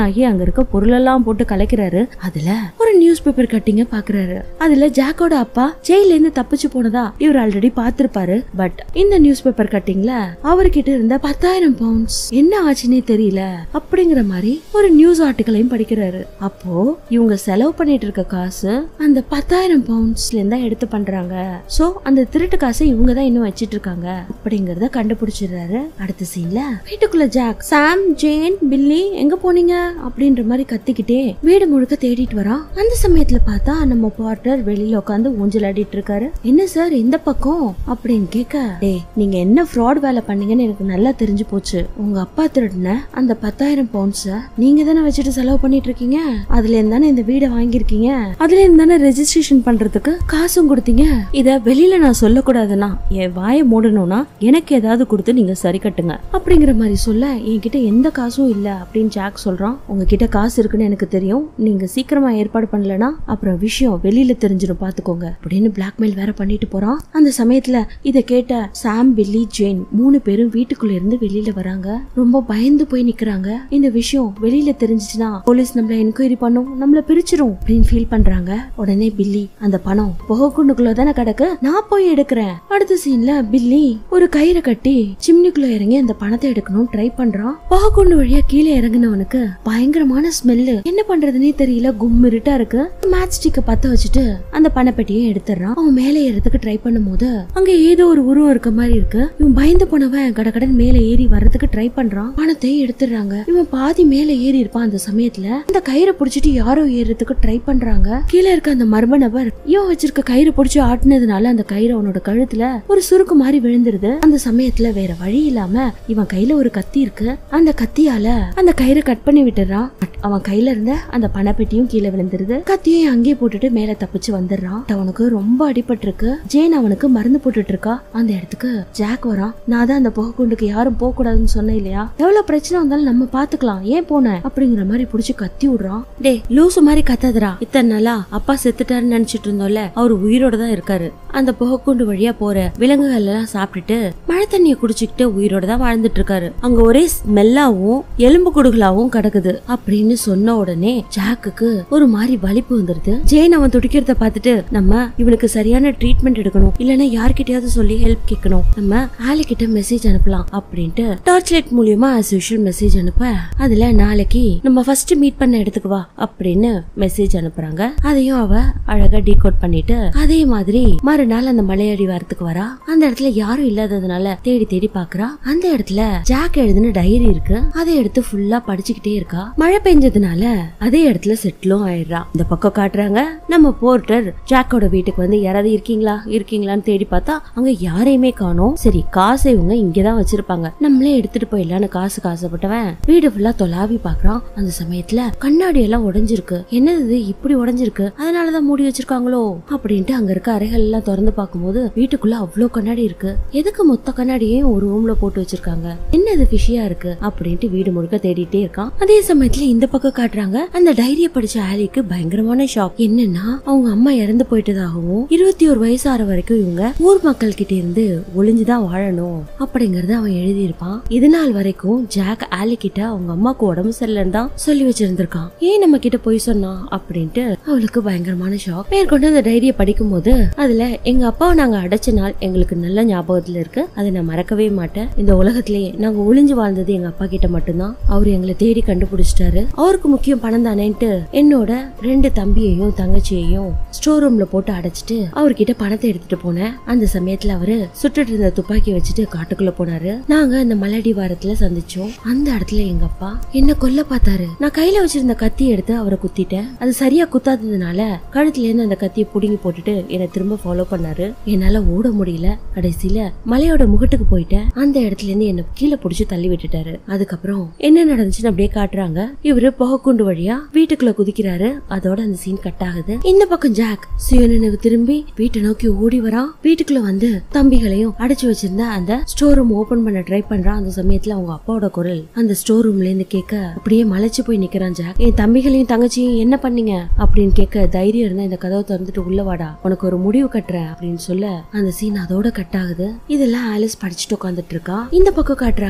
S1: ஆகி அங்க இருக்க பொருளெல்லாம் போட்டு கலைக்கிறாரு. அதுல ஒரு நியூஸ் பேப்பர் கட்டிங்க பாக்குறாரு. அதுல ஜாக்கோட அப்பா ஜெயில இருந்து தப்பிச்சு போனதா இவர் ஆல்ரெடி பாத்திருப்பாரு. பட் இந்த நியூஸ் பேப்பர் கட்டிங்ல அவர்கிட்ட இருந்த 10,000 பவுண்ட்ஸ் என்ன ஆச்சுன்னே தெரியல அப்படிங்கிற மாதிரி ஒரு நியூஸ் ஆர்டிகலையும் படிக்கிறாரு. அப்போ இவங்க செலவு பண்ணிட்டு இருக்க காசு அந்த 10,000 பவுண்ட்ஸ்ல இருந்தா எடுத்து பண்றாங்க. சோ அந்த திருட்டு காசை இவங்க தான் இன்னும் வச்சிட்டு இருக்காங்க அப்படிங்கறத கண்டுபிடிச்சிடுறாரு. அடுத்த சீன்ல வீட்டுக்குள்ள ஜாக் சாம், ஜேன், பில்லி எங்க போனீங்க அப்படின்ற மாதிரி கத்திக்கிட்டே வீடு முழுக்க தேடிட்டு வரான். அந்த சமயத்துல பார்த்தா நம்ம பார்ட்டர் வெளியில உட்காந்து ஊஞ்சல் ஆடிட்டு இருக்காரு. என்ன சார் இந்த பக்கம் அப்படின்னு கேட்க, டேய் நீங்க என்ன ஃப்ராட் வேலை பண்ணீங்கன்னு எனக்கு நல்லா தெரிஞ்சு போச்சு. உங்க அப்பா திருடின அந்த 10,000 பவுண்ட்ஸ் நீங்க தானே வச்சுட்டு செலவு பண்ணிட்டு இருக்கீங்க. அதுல இருந்தானே இந்த வீடை வாங்கிருக்கீங்க. அதுல இருந்தானே ரெஜிஸ்ட்ரேஷன் பண்றதுக்கு காசும் கொடுத்தீங்க. இத வெளியில நான் சொல்லக்கூடாதுன்னா என் வாயை மூடணும்னா எனக்கு ஏதாவது கொடுத்து நீங்க சரி கட்டுங்க அப்படிங்கிற மாதிரி சொல்ல, என்கிட்ட எந்த காசும் இல்ல அப்படின்னு ஜாக் சொல்றான். உங்ககிட்ட காசு இருக்குன்னு எனக்கு தெரியும். நீங்க சீக்கிரமா ஏற்பாடு பண்ணலனா அப்புறம் விஷயம் வெளியில தெரிஞ்சிடும் பாத்துக்கோங்க அப்படின்னு பிளாக்மெயில் வேற பண்ணிட்டு போறான். அந்த சமயத்துல இத கேட்ட சாம், பில்லி, ஜேன் 3 பேரும் வீட்டுக்குள்ள இருந்து வெளியில வராங்க. ரொம்ப பயந்து போய் நிக்கிறாங்க. இந்த விஷயம் வெளியில தெரிஞ்சிச்சுன்னா போலீஸ் நம்மள என்கொயரி பண்ணும், நம்மள பிரிச்சிரும் அப்படின்னு ஃபீல் பண்றாங்க. உடனே பில்லி, அந்த பணம் புகைக்குண்டுக்குள்ள தானே கிடக்கு, நான் போய் எடுக்கிறேன். அடுத்த சீன்ல பில்லி ஒரு கயிறை கட்டி சிம்னிக்குள்ள இறங்கி அந்த பணத்தை எடுக்கணும் ட்ரை பண்றான். புகைக்குண்டு வழியா கீழே இறங்கினவனுக்கு பயங்கரமான ஸ்மெல்லு. என்ன பண்றதுன்னே தெரியல, கும்மிருட்டா இருக்கு. மேட்ச் ஸ்டிக்க பத்த வச்சுட்டு அந்த பணப்பெட்டியை எடுத்துறான். அவன் மேல ஏறதுக்கு ட்ரை பண்ணும் போது அங்க ஏதோ ஒரு உருவம் இருக்க மாதிரி இருக்கு. இவன் பயந்து போனவன் கடகடன் மேல ஏறி வர்றதுக்கு ட்ரை பண்றான். பணத்தை எடுத்துறாங்க. இவன் பாதி மேல ஏறி இருப்பான். அந்த சமயத்துல அந்த கயிறை புடிச்சிட்டு யாரோ ஏறதுக்கு ட்ரை பண்றாங்க. கீழே இருக்க அந்த மர்ம நபர் இவன் வச்சிருக்க கயிறை புடிச்சு ஆட்டினதுனால அந்த கயிறு அவனோட கழுத்துல ஒரு சுருக்கு மாதிரி விழுந்துருது. அந்த சமயத்துல வேற வழி இல்லாம இவன் கையில ஒரு கத்தி இருக்கு. அந்த கத்தியால அந்த கயிறை கட் பண்ணி விட்டுறான். அவன் கையில இருந்த அந்த பணப்பெட்டியும் கீழே விழுந்துருது. கத்தியும் அங்கேயே போட்டுட்டு மேல தப்பிச்சு வந்துடுறான். அவனுக்கு ரொம்ப அடிபட்டு இருக்கு. ஜேன் அவனுக்கு மருந்து போட்டுட்டு இருக்கா. அந்த இடத்துக்கு ஜாக் வரான். நான் தான் அந்த புகைக்குண்டுக்கு யாரும் போக கூடாதுன்னு சொன்னேன் இல்லையா, எவ்வளவு பிரச்சனை வந்தாலும் நம்ம பாத்துக்கலாம், ஏன் போன அப்படிங்கிற மாதிரி புடிச்சு கத்தி விடுறான். டே லூசு மாதிரி கத்தாதரா, இத்தனை நாளா அப்பா செத்துட்டாருன்னு நினைச்சிட்டு இருந்தோம்ல, அவரு உயிரோட தான் இருக்காரு. அந்த புகைக்குண்டு வழியா போற விலங்குகள் எல்லாம் சாப்பிட்டுட்டு மழை தண்ணிய குடிச்சுக்கிட்டு உயிரோட தான் வாழ்ந்துட்டு இருக்காரு. அங்க ஒரே ஸ்மெல்லாவும் எலும்பு குடுகளாவும் கிடக்குது அப்படின்னு சொன்ன உடனே ஜாக்குக்கு ஒரு மாதிரி வலிப்பு வந்துருது. ஜேன் அவன் துடிக்கிறத பாத்துட்டு, நம்ம இவனுக்கு சரியான ட்ரீட்மெண்ட் எடுக்கணும், இல்லன்னா யார்கிட்டயாவது சொல்லி ஹெல்ப் கேட்கணும், நம்ம ஆலி கிட்ட மெசேஜ் அனுப்பலாம் அப்படின்ட்டு டார்ச் லைட் மூலியமா ஆஸ் யூஷுவல் மெசேஜ் அனுப்ப, அதுல நாளைக்கு நம்ம ஃபர்ஸ்ட் மீட் பண்ண இடத்துக்கு வா அப்படின்னு மெசேஜ் அனுப்புறாங்க. அதையும் அவ அழகா டீகோட் பண்ணிட்டு அதே மாதிரி மறுநாள் அந்த மலையடி வாரத்துக்கு வரா. அந்த இடத்துல யாரும் இல்லாததுனால தேடி தேடி பாக்குறா. அந்த இடத்துல ஜாக் எழுதின டைரி இருக்கு. அதை எடுத்து ஃபுல்லா படிச்சுக்கிட்டே இருக்கா. மழை பெஞ்சதுனால அதே இடத்துல செட்டிலும் ஆயிடுறா. இந்த பக்கம் காட்டுறாங்க, நம்ம போர்ட்டர் ஜாக்கோட வீட்டுக்கு வந்து யாராவது இருக்கீங்களான்னு தேடி பார்த்தா அங்க யாரையுமே காணோம். சரி காசை இவங்க இங்கதான் வச்சிருப்பாங்க, நம்மளே எடுத்துட்டு போயிடலான்னு காசுப்பட்டவன் வீடு ஃபுல்லா தொலாவி பாக்குறான். அந்த சமயத்துல கண்ணாடி எல்லாம் உடைஞ்சிருக்கு. என்னது இப்படி உடைஞ்சிருக்கு, அதனாலதான் மூடி வச்சிருக்காங்களோ அப்படின்ட்டு அங்க இருக்க அறைகள் எல்லாம் திறந்து பார்க்கும்போது வீட்டுக்குள்ள அவ்வளவு கண்ணாடி இருக்கு. எதுக்கு மொத்த கண்ணாடியையும் ஒரு ரூம்ல போட்டு வச்சிருக்காங்க, என்னது விஷயம் இருக்கு அப்படின்ட்டு வீடு முழுக்க தேடிட்டே இருக்கான். அதே சமயத்துல இந்த பக்கம் காட்டுறாங்க, அந்த டைரிய படிச்ச ஆலிக்கு பயங்கரமான ஷாக். என்னன்னா அவங்க அம்மா இறந்து போயிட்டதாகவும் 21 வயசு ஆற வரைக்கும் இவங்க ஊர் மக்கள் கிட்ட இருந்து ஒளிஞ்சுதான் வாழணும் அப்படிங்கறத அவன் எழுதி இருப்பான். இதனால் வரைக்கும் ஜாக் ஆலி கிட்ட அவங்க அம்மாக்கு உடம்பு சரியில்லைன்னு தான் சொல்லி வச்சிருந்திருக்கான். ஏன் நம்ம கிட்ட போய் சொன்னா அப்படின்ட்டு அவளுக்கு பயங்கரமான ஷாக். மேற்கொண்டு அந்த டைரிய படிக்கும் போது அதுல எங்க அப்பாவை நாங்க அடைச்ச நாள் எங்களுக்கு நல்ல ஞாபகத்துல இருக்கு, அதை நான் மறக்கவே மாட்டேன். இந்த உலகத்திலேயே நாங்க ஒளிஞ்சு வாழ்ந்தது எங்க அப்பா கிட்ட மட்டும்தான். அவரு எங்களை தேடி கண்டுபிடிச்சிட்டாரு. அவருக்கு முக்கியம் பணம் தானேன்ட்டு என்னோட 2 தம்பியையும் தங்கச்சியையும் ஸ்டோர் ரூம்ல போட்டு அடைச்சிட்டு அவர்கிட்ட பணத்தை எடுத்துட்டு போனேன். அந்த சமயத்துல அவரு சுட்டுட்டு இருந்த துப்பாக்கி வச்சுட்டு காட்டுக்குள்ள போனாரு. நாங்க அந்த மலடி வாரத்துல சந்திச்சோம். அந்த இடத்துல எங்க அப்பா என்ன கொல்ல பார்த்தாரு. நான் கையில வச்சிருந்த கத்தி எடுத்து அவரை குத்திட்டேன். அது சரியா குத்தாததுனால கழுத்துல இருந்து அந்த கத்தியை புடுங்கி போட்டுட்டு என்ன திரும்ப ஃபாலோ பண்ணாரு. என்னால ஓட முடியல. கடைசியில மலையோட முகட்டுக்கு போயிட்டேன். அந்த இடத்துல இருந்து என்ன கீழே புடிச்சு தள்ளி விட்டுட்டாரு. அதுக்கப்புறம் என்ன நடந்துச்சுன்னு அப்படியே காட்டுறாங்க. இவரு புகைக்குண்டு வழியா வீட்டுக்குள்ள குதிக்கிறாரு. அதோட அந்த சீன் கட் ஆகுது. இந்த பக்கம் ஜாக் சுயநினைவு திரும்பி வீட்டை நோக்கி ஓடி வரான். வீட்டுக்குள்ள வந்து தம்பிகளையும் அடைச்சு வச்சிருந்த அந்த ஸ்டோர் ரூம் ஓபன் பண்ண ட்ரை பண்றான். அந்த சமயத்துல அவங்க அப்பாவோட குரல் அந்த ஸ்டோர் ரூம்ல இருந்து கேட்க அப்படியே மலைச்சு போய் நிக்கிறான் ஜாக். என் தம்பிகளையும் தங்கச்சியும் என்ன பண்ணீங்க அப்படின்னு கேட்க, தைரியம் இருந்தா இந்த கதவை திறந்துட்டு உள்ள வாடா, உனக்கு ஒரு முடிவு கட்டுறேன் அப்படின்னு சொல்ல அந்த சீன் அதோட கட் ஆகுது. இதெல்லாம் ஆலிஸ் படிச்சுட்டு உட்காந்துட்டு இருக்கா. இந்த பக்கம் காட்டுறாங்க,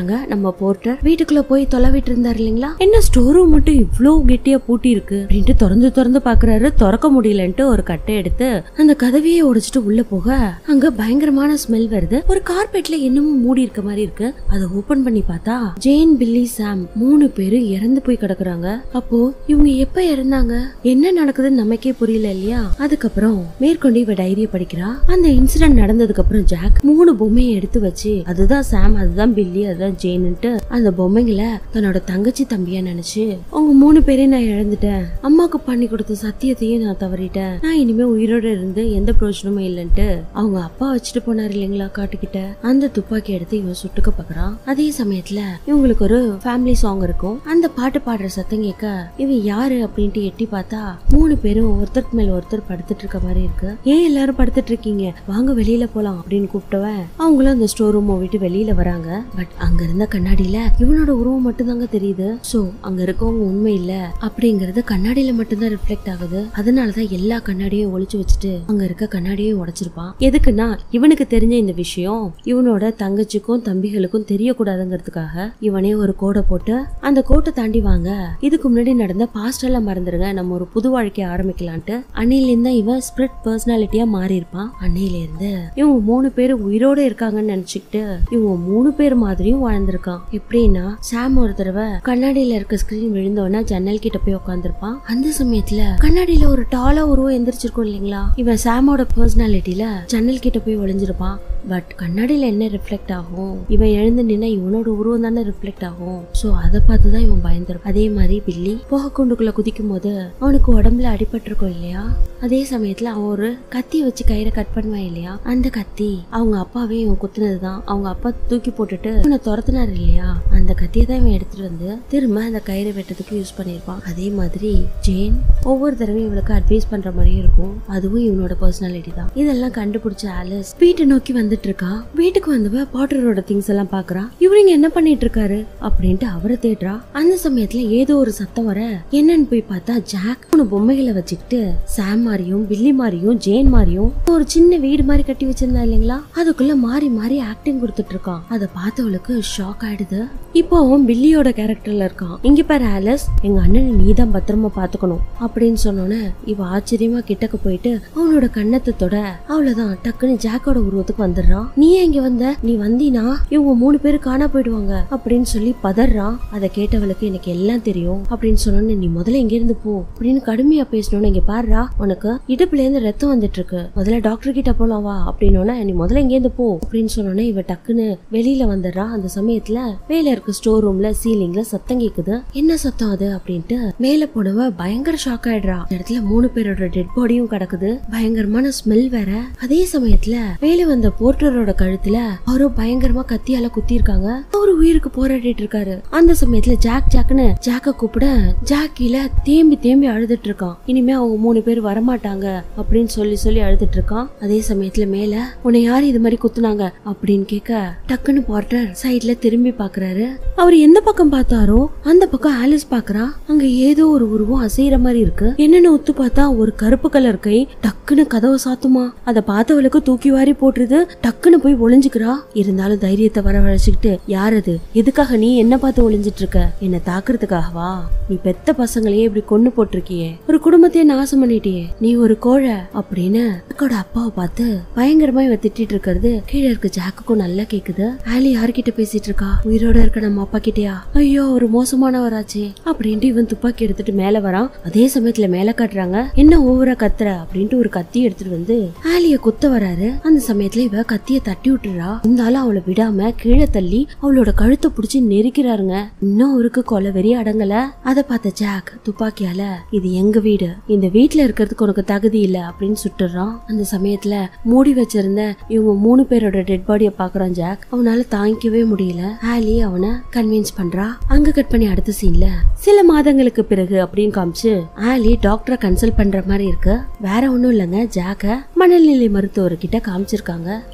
S1: காட்டுறாங்க. நம்ம போர்ட்டர் வீட்டுக்குள்ள போய் தொலைவிட்டு இருந்தாரு இல்லைங்களா, என்ன ஸ்டோர் ரூம் மட்டும் இவ்ளோ கெட்டியா பூட்டி இருக்கு அப்படின்ட்டு திறந்து பாக்குறாரு. திறக்க முடியலன்ட்டு ஒரு கட்டை எடுத்து அந்த கதவையே உடைச்சிட்டு உள்ள போக அங்க பயங்கரமான ஸ்மெல் வருது. ஒரு கார்பெட்ல என்னமோ மூடி இருக்க மாதிரி இருக்கு. அதை ஓபன் பண்ணி பார்த்தா ஜேன், பில்லி, சாம் 3 பேரும் இறந்து போய் கிடக்குறாங்க. அப்போ இவங்க எப்ப இறந்தாங்க, என்ன நடக்குதுன்னு நமக்கே புரியல இல்லையா. அதுக்கப்புறம் மேற்கொண்டு இவ டைரிய படிக்கிறா. அந்த இன்சிடென்ட் நடந்ததுக்கு அப்புறம் ஜாக் 3 பொம்மையை எடுத்து வச்சு அதுதான் சாம், அதுதான் பில்லி, அதுதான் ஜேன்னுட்டு அந்த பொம்மைங்களை தன்னோட தங்கச்சி தம்பியா நினைச்சு அவங்க 3 பேரையும் நான் இழந்துட்டேன், அம்மாக்கு பண்ணி கொடுத்த சத்தியத்தையும் நான் தவறிட்டேன், நான் இனிமே உயிரோட இருந்து எந்த பிரயோஜனமும் இல்லைன்ட்டு அவங்க அப்பா வச்சுட்டு போனாரு இல்லைங்களா காட்டுக்கிட்ட, அந்த துப்பாக்கி எடுத்து இவன் சுட்டுக்க பாக்குறான். அதே சமயத்துல இவங்களுக்கு ஒரு ஃபேமிலி சாங் இருக்கும். அந்த பாட்டு பாடுற சத்தம் கேட்க இவன் யாரு அப்படின்ட்டு எட்டி பார்த்தா 3 பேரும் ஒருத்தருக்கு மேல ஒருத்தர் படுத்துட்டு இருக்க மாதிரி இருக்கு. ஏன் எல்லாரும் படுத்துட்டு இருக்கீங்க, வாங்க வெளியில போலாம் அப்படின்னு கூப்பிட்டவன் அவங்களும் அந்த ஸ்டோர் ரூம் விட்டு வெளியில வராங்க. பட் அங்க இருந்த கண்ணாடியில இவனோட உருவம் மட்டும் தாங்க தெரியுது. சோ அங்க இருக்கவங்க உண்மை இல்ல அப்படிங்கறது கண்ணாடியில மட்டும்தான் ரிஃப்ளெக்ட் ஆகுது. அதனாலதான் எல்லா கண்ணாடியும் ஒளிச்சு வச்சுட்டு அங்க இருக்க கண்ணாடியை உடைச்சிருப்பான். எதுக்குன்னா இவனுக்கு தெரிஞ்ச இந்த விஷயம் இவனோட தங்கச்சிக்கும் தம்பிகளுக்கும் தெரியக்கூடாதுங்கிறதுக்காக இவனே ஒரு கோடை போட்டு அந்த கோட்டை தாண்டி வாங்க, இதுக்கு முன்னாடி நடந்த பாஸ்ட் எல்லாம் மறந்துருங்க, நம்ம ஒரு புது வாழ்க்கைய ஆரம்பிக்கலான்ட்டு அன்னையில இருந்தா இவன் ஸ்பிரிட் பர்சனாலிட்டியா மாறி இருப்பான். அன்னையில இருந்து இவங்க 3 பேரு உயிரோட இருக்காங்கன்னு நினைச்சுக்கிட்டு இவங்க 3 பேர் மாதிரியும் வாழ்ந்திருக்கான். எப்படின்னா சாம் ஒரு தடவை கண்ணாடியில இருக்க ஸ்கிரீன் விழுந்தோன்னா ஜன்னல் கிட்ட போய் உட்காந்துருப்பான். அந்த சமயத்துல கண்ணாடியில ஒரு டாலா உருவம் எந்திரிச்சிருக்கும் இல்லைங்களா, இவன் சாமோட பர்சனாலிட்டியில ஜன்னல் கிட்ட போய் ஒளிஞ்சிருப்பான். பட் கண்ணாடியில என்ன ரிஃப்ளெக்ட் ஆகும், இவன் எழுந்து நின்னா இவனோட உருவம் தானே ரிஃப்ளெக்ட் ஆகும். சோ அதை பார்த்துதான் இவன் பயந்துரும். அதே மாதிரி பில்லி புகை குண்டுக்குள்ள குதிக்கும் போது அவனுக்கு உடம்புல அடிபட்டிருக்கும் இல்லையா, அதே சமயத்துல அவன் ஒரு கத்தி வச்சு கயிறை கட் பண்ணுவான் இல்லையா, அந்த கத்தி அவங்க அப்பாவே இவன் குத்துனதுதான். அவங்க அப்பா தூக்கி போட்டுட்டு இவனை துரத்துனாரு இல்லையா, அந்த கத்தியை தான் இவன் எடுத்துட்டு வந்து திரும்ப அந்த கயிறை வெட்டதுக்கு யூஸ் பண்ணிருப்பான். அதே மாதிரி ஜேன் ஒவ்வொரு தடவையும் இவளுக்கு அட்வைஸ் பண்ற மாதிரியும் இருக்கும். அதுவும் இவனோட பர்சனாலிட்டி தான். இதெல்லாம் கண்டுபிடிச்ச ஆலிஸ் வீட்டை நோக்கி வந்துட்டு இருக்கா. வீட்டுக்கு வந்தவ பாட்டரோட திங்ஸ் எல்லாம் பாக்குறா. இவருங்க என்ன பண்ணிட்டு இருக்காரு அப்படின்ட்டு அவரை தேடுறா. அந்த சமயத்துல ஏதோ ஒரு சத்தம் வர என்னன்னு போய் பார்த்தா ஜாக் 3 பொம்மைகளை வச்சுக்கிட்டு சாம் மாதிரியும் பில்லி மாதிரியும் ஜேன் மாதிரியும் ஒரு சின்ன வீடு மாதிரி கட்டி வச்சிருந்தா இல்லைங்களா, அதுக்குள்ள மாறி மாறி ஆக்டிங் கொடுத்துட்டு இருக்கான். அதை பார்த்தவளுக்கு ஷாக் ஆயிடுது. இப்போ அவன் பில்லியோட கேரக்டர்ல இருக்கான். இங்க பாரு ஆலிஸ், எங்க அண்ணனை நீதான் பத்திரமா பாத்துக்கணும் அப்படின்னு சொன்னோன்னு இவ ஆச்சரியமா கிட்டக்கு போயிட்டு அவனோட கண்ணத்தை தொட அவ்வளவுதான் டக்குன்னு ஜாக்கோட உருவத்துக்கு வந்துடுறான். நீ எங்க வந்த, நீ வந்தீனா இவங்க 3 பேரு காணா போயிடுவாங்க அப்படின்னு சொல்லி பதறான். அதை கேட்டவளுக்கு எனக்கு எல்லாம் தெரியும் அப்படின்னு சொன்னோன்னு நீ முதல்ல இங்க இருந்து போ அப்படின்னு கடுமையா பேசணும்னு, இங்க பாருடா உனக்கு இடுப்புல இருந்து ரத்தம் வந்துட்டு இருக்கு, முதல்ல டாக்டர் கிட்ட போலாம் வா அப்படின்னோன்னா நீ முதல்ல இங்க இருந்து போ அப்படின்னு சொன்னோன்னே இவ டக்குன்னு வெளியில வந்துடுறா. அந்த சமயத்துல மேல இருக்க ஸ்டோர் ரூம்ல சீலிங்ல சத்தம் கேக்குது. என்ன சத்தம் அது அப்படின்ட்டு மேல போனவ பயங்கர ஷாக் ஆயிடுறா. இந்த இடத்துல 3 பேரோட டெட் பாடியும் கிடக்குது. பயங்கரமான ஸ்மெல் வேற. அதே சமயத்துல மேல வந்த போர்ட்டரோட கழுத்துல அவரு பயங்கரமா கத்தியால குத்தி இருக்காங்க. அவரு உயிருக்கு போராடிட்டு இருக்காரு. அந்த சமயத்துல ஜாக்னு ஜாக்க கூப்பிட ஜாக்கில தேம்பி தேம்பி அழுதுட்டு இருக்கான். இனிமே அவங்க 3 பேர் வரமாட்டாங்க அப்படின்னு சொல்லி அழுதுட்டு இருக்கான். அதே சமயத்துல மேல உன்னை யாரு இது மாதிரி குத்துனாங்க அப்படின்னு கேட்க டக்குன்னு போர்ட்டர் சைட்ல திரும்பி பாக்குறாரு. அவர் எந்த பக்கம் பார்த்தாரோ அந்த பக்கம் ஆலிஸ் பாக்குறா. அங்க ஏதோ ஒரு உருவம் அசைற மாதிரி இருக்கு. என்னன்னு ஒத்து பார்த்தா ஒரு கருப்பு கலர் கை டக்குன்னு கதவை சாத்துமா. அதை பார்த்தவளுக்கு தூக்கி வாரி போட்டுருது. டக்குன்னு போய் ஒளிஞ்சுக்கிறா. இருந்தாலும் தைரியத்தை வரவழைச்சுக்கிட்டு யார் அது, எதுக்காக நீ என்ன பார்த்து ஒளிஞ்சிட்டு இருக்க, என்ன தாக்குறதுக்காகவா, நீ பெத்த பசங்களையே இப்படி கொண்டு போட்டிருக்கியே, ஒரு குடும்பத்தையே நாசம் பண்ணிட்டியே, நீ ஒரு கோழை அப்படின்னு ஜாக்கோட அப்பாவை பார்த்து பயங்கரமா இவ திட்டிட்டு இருக்கிறது கீழே இருக்க ஜாக்குக்கும் நல்லா கேக்குது. ஆலி யார்கிட்ட பேசிட்டு இருக்கா, உயிரோட இருக்க நம்ம அப்பா கிட்டயா, ஐயோ ஒரு மோசமானவராச்சே அப்படின்ட்டு இவன் துப்பாக்கி எடுத்துட்டு மேல வரான். அதே சமயத்துல மேல காட்டுறாங்க என்ன ஓவரா கத்துற அப்படின்ட்டு ஒரு கத்தி எடுத்துட்டு வந்து ஆலிய குத்த வராரு. அந்த சமயத்துல இவ கத்திய தட்டி விட்டுறா. இருந்தாலும் அவளை விடாம கீழே தள்ளி அவளோட கழுத்தை புடிச்சு நெருக்கிறாருங்க. இன்னும் அவருக்கு கொலை வெறி அடங்கல. அதை பார்த்த ஜாக் துப்பாக்கியால இது எங்க வீடு, இந்த வீட்டுல இருக்கிறதுக்கு உனக்கு தகுதி இல்ல அப்படின்னு சுட்டுறான். அந்த சமயத்துல மூடி வச்சிருந்த இவங்க 3 பேரோட டெட் பாடிய பாக்குறான் ஜாக். அவனால தாங்கிக்கவே முடியல. ஆலி அவனை கன்வின்ஸ் பண்றா. அங்க கட் பண்ணி அடுத்த சீன்ல சில மாதங்களுக்கு பிறகு அப்படின்னு காமிச்சு ஆலி டாக்டரை கன்சல்ட் பண்ற மாதிரி இருக்கு. வேற ஒண்ணும் இல்லங்க, ஜாக்க மனநிலை மருத்துவர்கிட்ட காமிச்சிருக்காங்க.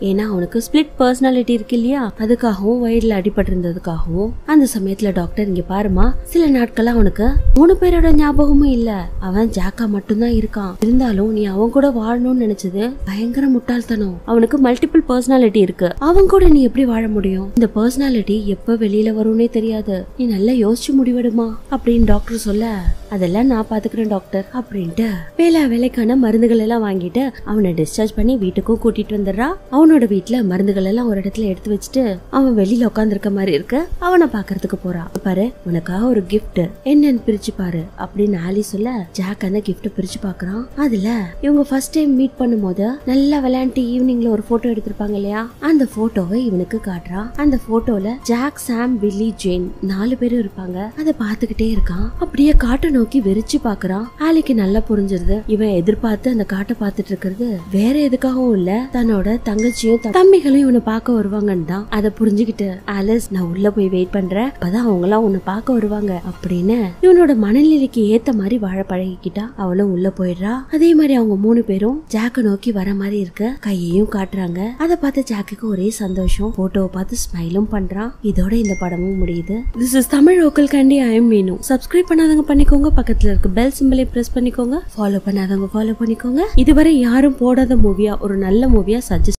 S1: ஏன்னா அவனுக்கு ஸ்பிளிட் பர்சனாலிட்டி இருக்கு இல்லையா, அதுக்காகவும் வயிறுல அடிபட்டு இருந்ததுக்காகவும். அந்த சமயத்துல டாக்டர் இங்க பாருமா, சில நாட்களா அவனுக்கு 3 பேரோட ஞாபகமும் இல்ல, அவன் ஜாக்கா மட்டும்தான் இருக்கான். இருந்தாலும் நீ அவன் கூட வாழணும்னு நினைச்சது பயங்கர முட்டாள்தனம். அவனுக்கு மல்டிபிள் பர்சனாலிட்டி இருக்கு, அவன் கூட நீ எப்படி வாழ முடியும்? இந்த பர்சனாலிட்டி எப்ப வெளியில வரும்னே தெரியாது, நீ நல்லா யோசிச்சு முடிவெடுமா அப்படின்னு டாக்டர் சொல்ல, அதெல்லாம் நான் பாத்துக்கிறேன் டாக்டர் அப்படின்ட்டு வேலைக்கான மருந்துகள் எல்லாம் வாங்கிட்டு அவனை டிஸ்சார்ஜ் பண்ணி வீட்டுக்கும் கூட்டிட்டு வந்துடுறா. அவனோட வீட்டுல மருந்துகள் எல்லாம் ஒரு இடத்துல எடுத்து வச்சுட்டு அவன் வெளியில உட்கார்ந்து இருக்க மாதிரி இருக்கு, அவனை பாக்குறதுக்கு போறா. பாரு உனக்காக ஒரு கிஃப்ட், என்னன்னு பிரிச்சு பாரு அப்படின்னு ஆலி சொல்ல, ஜாக் அந்த கிஃப்ட் பிரிச்சு பாக்குறான். அதுல இவங்க ஃபர்ஸ்ட் டைம் மீட் பண்ணும் போது நல்லா விளையாண்டு ஈவினிங்ல ஒரு போட்டோ எடுத்திருப்பாங்க இல்லையா, அந்த போட்டோவை இவனுக்கு காட்டுறான். அந்த போட்டோல ஜாக், சாம், வில்லி, ஜேன் 4 பேரும் இருப்பாங்க. அதை பாத்துக்கிட்டே இருக்கான். அப்படியே காட்டை நோக்கி வெறிச்சு பாக்குறான். ஆலிக்கு நல்லா புரிஞ்சிருது, இவன் எதிர்பார்த்து அந்த காட்டை பாத்துட்டு இருக்கிறது வேற எதுக்காகவும் இல்ல, தன்னோட தங்கச்சியும் தம்பிகளும் இவனை பார்க்க வருவாங்கன்னு தான். அதை புரிஞ்சுக்கிட்டு ஆலிஸ், நான் உள்ள போய் வெயிட் பண்றேன், அப்பதான் அவங்க எல்லாம் உன்னை பார்க்க வருவாங்க அப்படின்னு இவனோட மனநிலைக்கு ஏத்த மாதிரி வாழ பழகிக்கிட்டா. அவளும் உள்ள போயிடுறா. அதே மாதிரி அவங்க 3 பேரும் ஜாக்க நோக்கி வர மாதிரி இருக்க கையையும் காட்டுறாங்க. அதை பார்த்து ஜாக்குக்கு ஒரே சந்தோஷம், போட்டோவை பார்த்து ஸ்மைலும் பண்றான். இதோட இந்த படமும் முடியுது. This is Tamil local candy. I am Meenu. Subscribe பண்ணாதவங்க பண்ணிக்கோங்க, பக்கத்துல இருக்க பெல் சிம்பலை பிரஸ் பண்ணிக்கோங்க, ஃபாலோ பண்ணாதவங்க ஃபாலோ பண்ணிக்கோங்க. இதுவரை யாரும் போடாத மூவியா, ஒரு நல்ல மூவியா சஜஸ்ட்